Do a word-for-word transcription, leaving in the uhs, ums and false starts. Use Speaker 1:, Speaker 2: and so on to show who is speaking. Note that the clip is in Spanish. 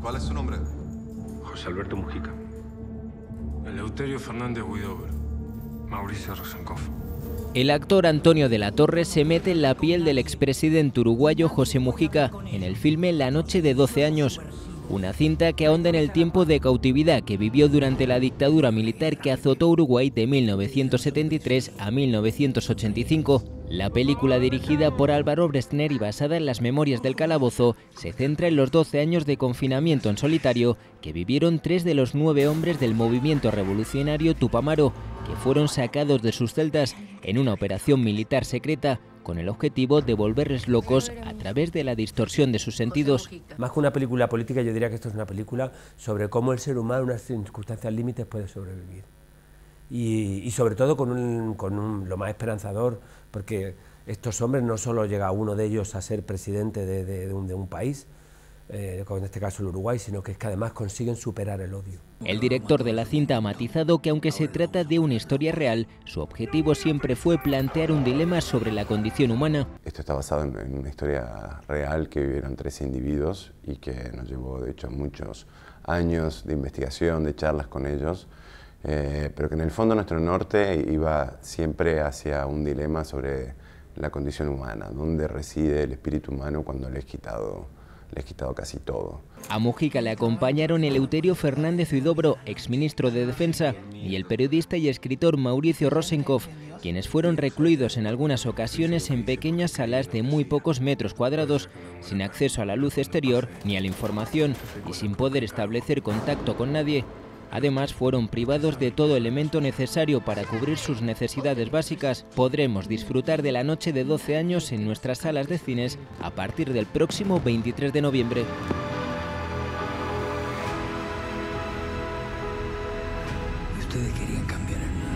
Speaker 1: ¿Cuál es su nombre?
Speaker 2: José Alberto Mujica.
Speaker 3: Eleuterio Fernández Huidobro. Mauricio Rosenkopf.
Speaker 4: El actor Antonio de la Torre se mete en la piel del expresidente uruguayo José Mujica en el filme La noche de doce años, una cinta que ahonda en el tiempo de cautividad que vivió durante la dictadura militar que azotó Uruguay de mil novecientos setenta y tres a mil novecientos ochenta y cinco. La película, dirigida por Álvaro Bresner y basada en las memorias del calabozo, se centra en los doce años de confinamiento en solitario que vivieron tres de los nueve hombres del movimiento revolucionario Tupamaro, que fueron sacados de sus celdas en una operación militar secreta con el objetivo de volverles locos a través de la distorsión de sus sentidos.
Speaker 5: Más que una película política, yo diría que esto es una película sobre cómo el ser humano en unas circunstancias límites puede sobrevivir. Y, y sobre todo con, un, con un, lo más esperanzador, porque estos hombres no solo llega uno de ellos a ser presidente de, de, de, un, de un país, eh, como en este caso el Uruguay, sino que es que además consiguen superar el odio.
Speaker 4: El director de la cinta ha matizado que aunque se trata de una historia real, su objetivo siempre fue plantear un dilema sobre la condición humana.
Speaker 6: Esto está basado en, en una historia real que vivieron tres individuos y que nos llevó de hecho muchos años de investigación, de charlas con ellos. Eh, pero que en el fondo nuestro norte iba siempre hacia un dilema sobre la condición humana, dónde reside el espíritu humano cuando le es quitado, le es quitado casi todo.
Speaker 4: A Mujica le acompañaron Eleuterio Fernández Huidobro, exministro de Defensa, y el periodista y escritor Mauricio Rosenkopf, quienes fueron recluidos en algunas ocasiones en pequeñas salas de muy pocos metros cuadrados, sin acceso a la luz exterior ni a la información y sin poder establecer contacto con nadie. Además, fueron privados de todo elemento necesario para cubrir sus necesidades básicas. Podremos disfrutar de La noche de doce años en nuestras salas de cines a partir del próximo veintitrés de noviembre.
Speaker 7: Ustedes querían cambiar el mundo.